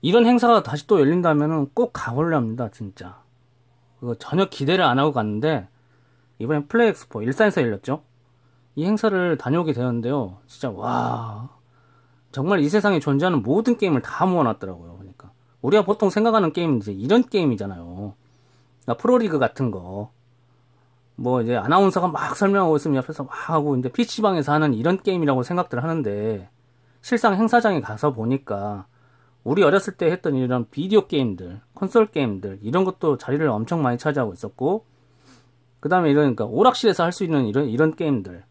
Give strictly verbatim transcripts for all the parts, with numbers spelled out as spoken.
이런 행사가 다시 또 열린다면은 꼭 가보려 합니다, 진짜. 그거 전혀 기대를 안 하고 갔는데, 이번엔 플레이엑스포, 일산에서 열렸죠? 이 행사를 다녀오게 되었는데요. 진짜, 와. 정말 이 세상에 존재하는 모든 게임을 다 모아놨더라고요. 그러니까. 우리가 보통 생각하는 게임은 이제 이런 게임이잖아요. 그러니까 프로리그 같은 거. 뭐 이제 아나운서가 막 설명하고 있으면 옆에서 막 하고 이제 피씨방에서 하는 이런 게임이라고 생각들 하는데, 실상 행사장에 가서 보니까, 우리 어렸을 때 했던 이런 비디오 게임들, 콘솔 게임들, 이런 것도 자리를 엄청 많이 차지하고 있었고, 그 다음에 이러니까 오락실에서 할 수 있는 이런, 이런 게임들.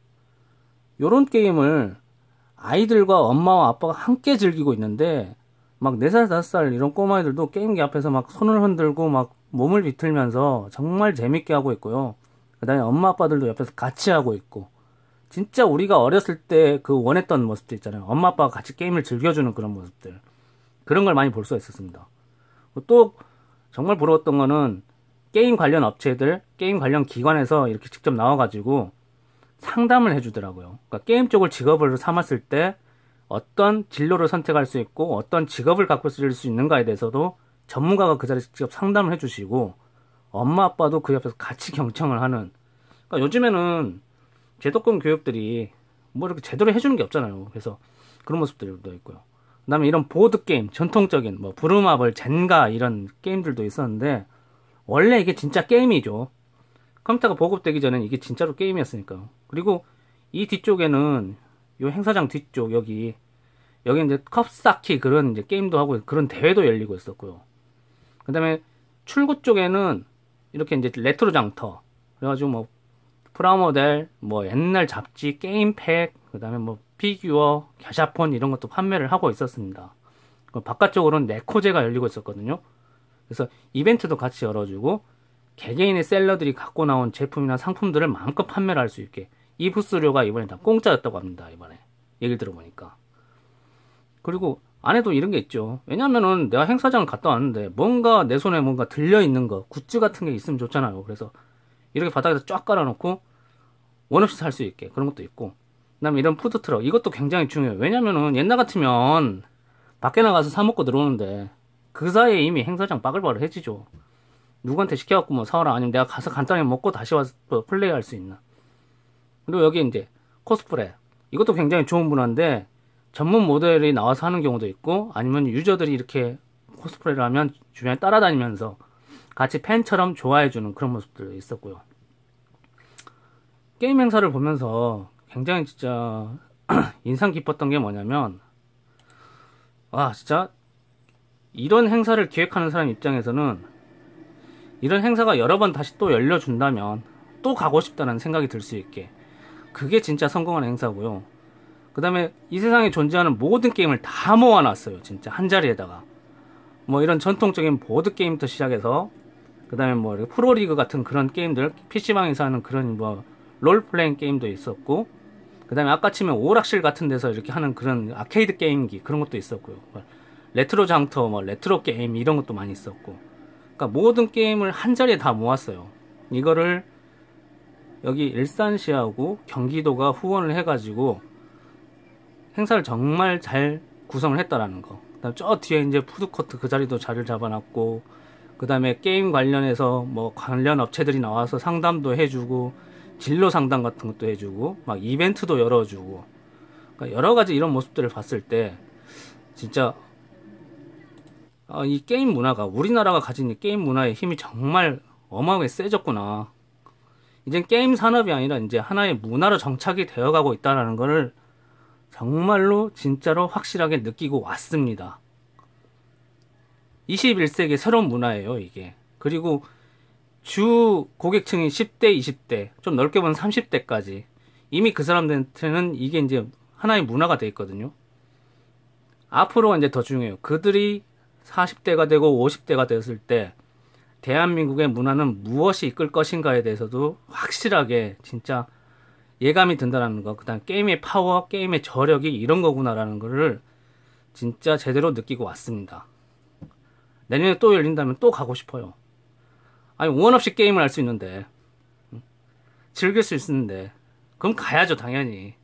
요런 게임을 아이들과 엄마와 아빠가 함께 즐기고 있는데, 막 네 살, 다섯 살 이런 꼬마애들도 게임기 앞에서 막 손을 흔들고 막 몸을 비틀면서 정말 재밌게 하고 있고요. 그 다음에 엄마 아빠들도 옆에서 같이 하고 있고, 진짜 우리가 어렸을 때 그 원했던 모습들 있잖아요. 엄마 아빠가 같이 게임을 즐겨주는 그런 모습들. 그런 걸 많이 볼 수가 있었습니다. 또 정말 부러웠던 거는 게임 관련 업체들, 게임 관련 기관에서 이렇게 직접 나와가지고 상담을 해주더라고요. 그러니까 게임 쪽을 직업으로 삼았을 때 어떤 진로를 선택할 수 있고 어떤 직업을 갖고 쓸 수 있는가에 대해서도 전문가가 그 자리에서 직접 상담을 해주시고, 엄마 아빠도 그 옆에서 같이 경청을 하는. 그러니까 요즘에는 제도권 교육들이 뭐 이렇게 제대로 해주는 게 없잖아요. 그래서 그런 모습들도 있고요. 그 다음에 이런 보드게임, 전통적인, 뭐, 부루마블, 젠가, 이런 게임들도 있었는데, 원래 이게 진짜 게임이죠. 컴퓨터가 보급되기 전엔 이게 진짜로 게임이었으니까요. 그리고 이 뒤쪽에는, 요 행사장 뒤쪽, 여기, 여기 이제 컵쌓기 그런 이제 게임도 하고, 그런 대회도 열리고 있었고요. 그 다음에 출구 쪽에는, 이렇게 이제 레트로 장터, 그래가지고 뭐, 프라모델, 뭐, 옛날 잡지, 게임팩, 그 다음에 뭐, 피규어, 갸샤폰 이런 것도 판매를 하고 있었습니다. 바깥쪽으로는 네코제가 열리고 있었거든요. 그래서 이벤트도 같이 열어주고 개개인의 셀러들이 갖고 나온 제품이나 상품들을 마음껏 판매를 할 수 있게, 이 부스료가 이번에 다 공짜였다고 합니다. 이번에 얘기를 들어보니까. 그리고 안에도 이런 게 있죠. 왜냐면은 내가 행사장을 갔다 왔는데 뭔가 내 손에 뭔가 들려있는 거, 굿즈 같은 게 있으면 좋잖아요. 그래서 이렇게 바닥에서 쫙 깔아놓고 원 없이 살 수 있게 그런 것도 있고, 그 다음에 이런 푸드트럭, 이것도 굉장히 중요해요. 왜냐면은 옛날 같으면 밖에 나가서 사 먹고 들어오는데 그 사이에 이미 행사장 빠글빠글 해지죠. 누구한테 시켜갖고 뭐 사와라, 아니면 내가 가서 간단히 먹고 다시 와서 플레이할 수 있나. 그리고 여기 이제 코스프레, 이것도 굉장히 좋은 문화인데 전문 모델이 나와서 하는 경우도 있고, 아니면 유저들이 이렇게 코스프레를 하면 주변에 따라다니면서 같이 팬처럼 좋아해주는 그런 모습들도 있었고요. 게임 행사를 보면서 굉장히 진짜 인상 깊었던 게 뭐냐면, 와 진짜 이런 행사를 기획하는 사람 입장에서는 이런 행사가 여러 번 다시 또 열려준다면 또 가고 싶다는 생각이 들 수 있게, 그게 진짜 성공한 행사고요. 그 다음에 이 세상에 존재하는 모든 게임을 다 모아놨어요. 진짜 한 자리에다가 뭐 이런 전통적인 보드게임부터 시작해서, 그 다음에 뭐 프로리그 같은 그런 게임들, 피씨방에서 하는 그런 뭐 롤플레잉 게임도 있었고, 그 다음에 아까 치면 오락실 같은 데서 이렇게 하는 그런 아케이드 게임기, 그런 것도 있었고요. 레트로 장터, 뭐 레트로 게임 이런 것도 많이 있었고, 그러니까 모든 게임을 한 자리에 다 모았어요. 이거를 여기 일산시하고 경기도가 후원을 해가지고 행사를 정말 잘 구성을 했다라는 거. 그다음 저 뒤에 이제 푸드코트 그 자리도 자리를 잡아놨고, 그 다음에 게임 관련해서 뭐 관련 업체들이 나와서 상담도 해주고, 진로 상담 같은 것도 해주고, 막 이벤트도 열어주고, 그러니까 여러 가지 이런 모습들을 봤을 때 진짜 아, 이 게임 문화가, 우리나라가 가진 이 게임 문화의 힘이 정말 어마어마하게 세졌구나. 이젠 게임 산업이 아니라 이제 하나의 문화로 정착이 되어가고 있다는 것을 정말로 진짜로 확실하게 느끼고 왔습니다. 이십일 세기의 새로운 문화예요, 이게. 그리고 주 고객층이 십 대, 이십 대, 좀 넓게 보면 삼십 대까지 이미 그 사람들한테는 이게 이제 하나의 문화가 돼 있거든요. 앞으로가 이제 더 중요해요. 그들이 사십 대가 되고 오십 대가 되었을 때 대한민국의 문화는 무엇이 이끌 것인가에 대해서도 확실하게 진짜 예감이 든다는 거. 그 다음 게임의 파워, 게임의 저력이 이런 거구나라는 거를 진짜 제대로 느끼고 왔습니다. 내년에 또 열린다면 또 가고 싶어요. 아니 원 없이 게임을 할 수 있는데, 즐길 수 있는데, 그럼 가야죠 당연히.